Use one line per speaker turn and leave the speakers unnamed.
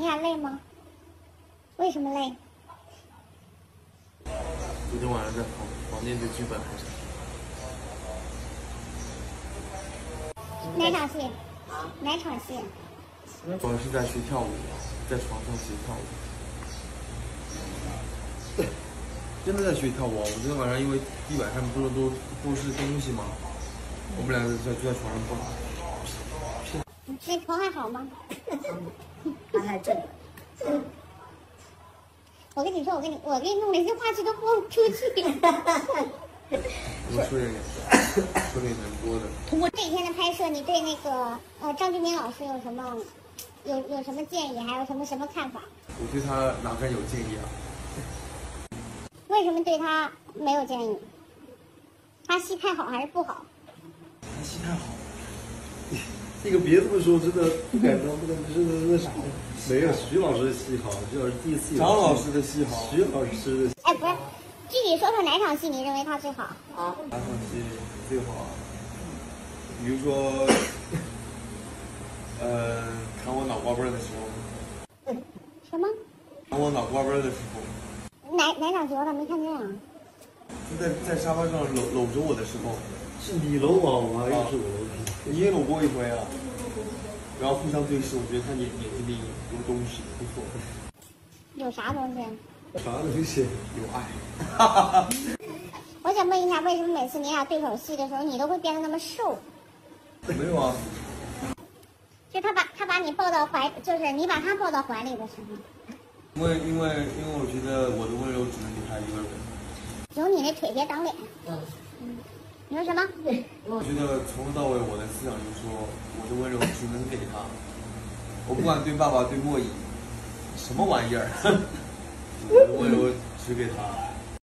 下累吗？为什么累？
昨天晚上在房间对剧本还是。
哪场戏？哪场戏？
我是在学跳舞，在床上学跳舞。真的在学跳舞啊！我昨天晚上因为地板上都是东西嘛，我们两个就在床上蹦。
那头还好吗？
他还正。
我跟你说，我给你弄了一些话剧都播不出去。
我说点能播的。
通过这一天的拍摄，你对那个张俊明老师有什么建议，还有什么看法？
我对他哪敢有建议啊？
为什么对他没有建议？他戏太好还是不好？
他戏太好。这个别这么说，真的不敢当，真的那啥。
没有徐老师的戏好，徐老师第一次有。
张老师的戏好，
徐老师的。
哎，不是，具体说说哪场戏你认为他最好？
啊，
哪场戏最好啊？比如说，看我脑瓜背的时候。
什么？
看我脑瓜背的时候。
哪场戏我咋没看见啊？
就在沙发上搂着我的时候。
是你搂我吗？又是我搂你。
你也搂过一回啊。然后互相对视，我觉得他眼睛里有东西，不错。
有啥东西？
啥东西？
有爱。
我想问一下，为什么每次你俩对手戏的时候，你都会变得那么瘦？
没有啊。
就他把你抱到怀，就是你把他抱到怀里的时候。
因为我觉得我的温柔只能给他一个人。
有你那腿别挡脸。你说什么？
我觉得从头到尾我的思想就是说，我的温柔只能给他，我不管对爸爸对莫影，什么玩意儿，我的温柔只给他。